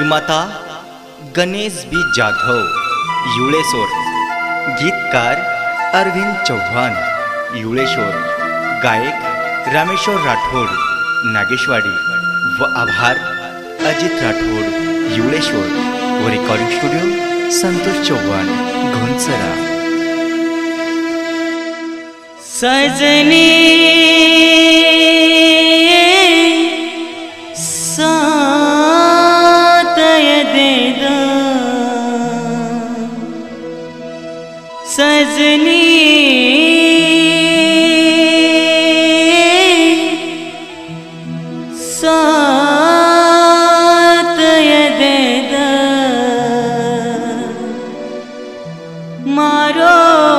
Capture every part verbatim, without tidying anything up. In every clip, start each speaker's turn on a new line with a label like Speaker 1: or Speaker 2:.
Speaker 1: निर्माता गणेश बी जाधव युळेश्वर, गीतकार अरविंद चौहान युळेश्वर, गायक रामेश्वर राठोड नागेशवाडी व आभार अजित राठोड युळेश्वर व रिकॉर्डिंग स्टुडिओ संतोष चौहान घोंसरा।
Speaker 2: सजनी सातय दे द सजनी सातय दे द मारो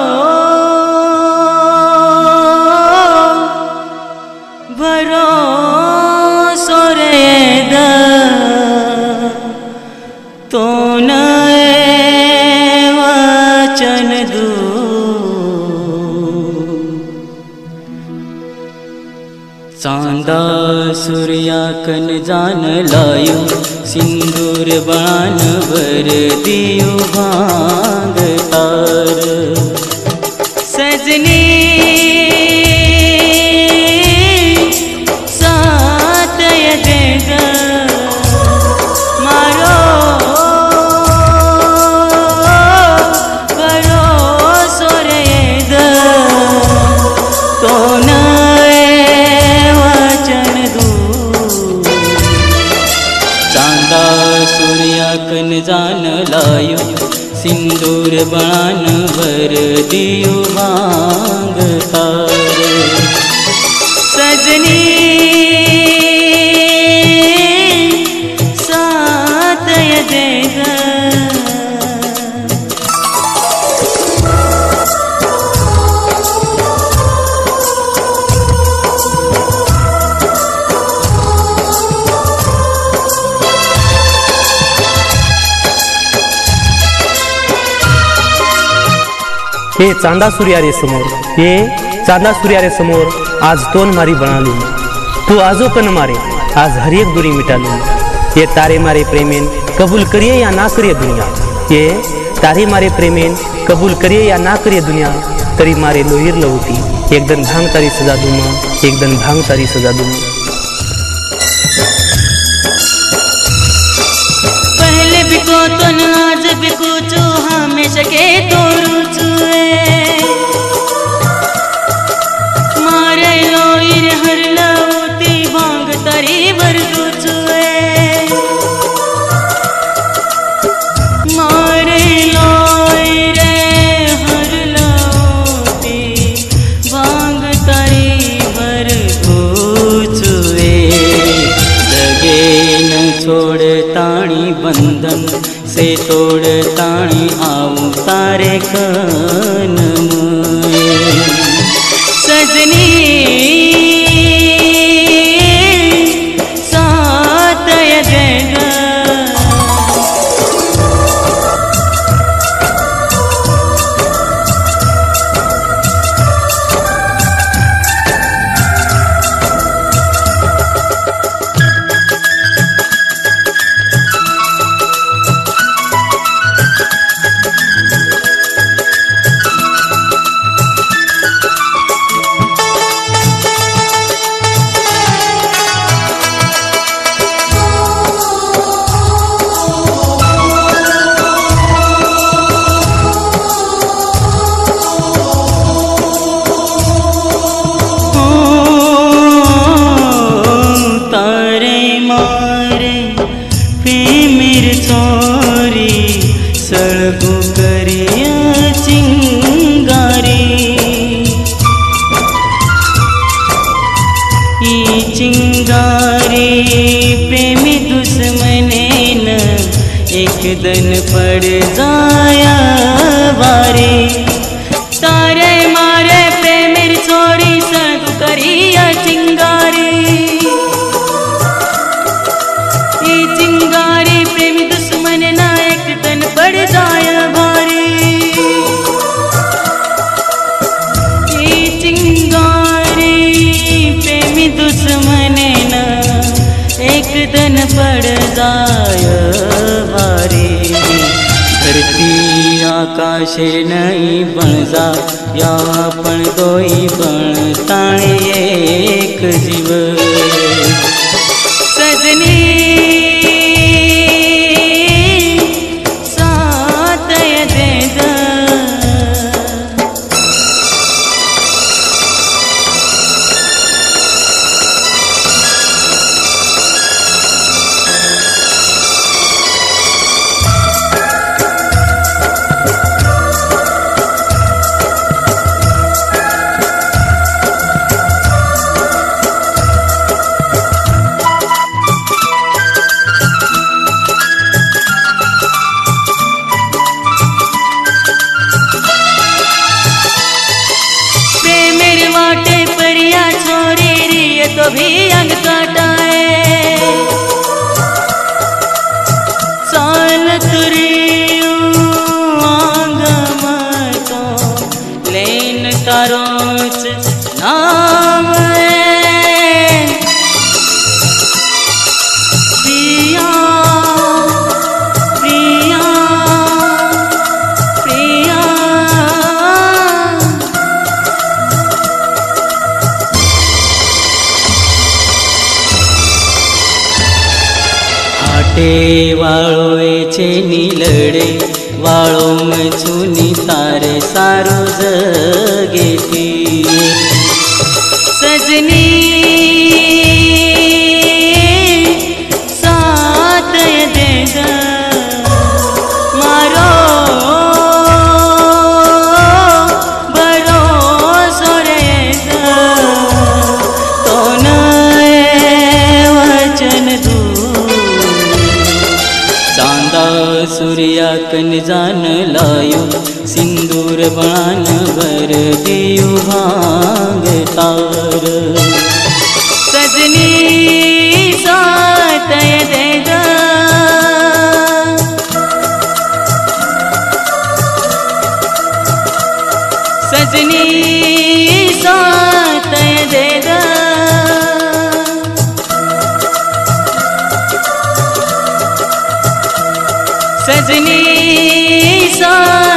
Speaker 2: भरोसो रे द तो वचन दू चांदा सूर्या कन जान लायो सिंदूर बाण वर दियो भांग तार सजनी सातय दे द मारो भरोसो रे द तो सूर्याकन जान लायो सिंदूर बाण वर दियो भांग तार सजनी सातय दे द
Speaker 3: हे चांदा सूर्या रे समोर, हे चांदा सूर्या रे समोर आज तोन मारी बनालू तू आजो कन मारे आज हर एक दूरी मिटालू। ये तारे मारे प्रेमेन कबूल करिए या ना करिए दुनिया, ये तारे मारे प्रेमेन कबूल करिए या ना करिए दुनिया तरी मारे लोहिर लवती एक दिन भांग तारी सजा दूमा, एक दिन भांग तारी सजा दूमा।
Speaker 2: पहले भी को तो न आज भी कुछ हमेशा के तो रुचुए मारे लोईर हर लवती भांग तारी वर रुचुए मारे लोईर हर लवती भांग तारी वर रुचुए लगे न छोड़ ताणी बंधन से तोड़ ताणी आऊं तारे कन में सजनी सातय दे द सड़गो करिया चिंगारी ई चिंगारी प्रेमी दुश्मने न एक दिन पड़ जाया बारी तारे मारे प्रेमी छोड़ी सड़गो करिया चिंगारी ई चिंगारी प्रेमी दुश्मन ना एक दिन पड़ जाया भारी ई चिंगारी प्रेमी दुश्मन ना एक दिन पड़ जाया आकाशे नहीं बनजा या पण दोई बन ताणे एक जीव सजनी सातय देद तो भी अंग काटाए साल तुरियो आंग मतो लेन तारोच नाम प्रिया प्रिया प्रिया वाळो छे नीलड़े वाळो मछुनी तारे सारो जगेती सजनी साथ देद मारो भरोसो रेद तो न वचन दू चांदा सूर्या कन जान लायो सिंदूर बाण भर दियो भांग तार सजनी सातय देद सजनी सातय देद सजनी सा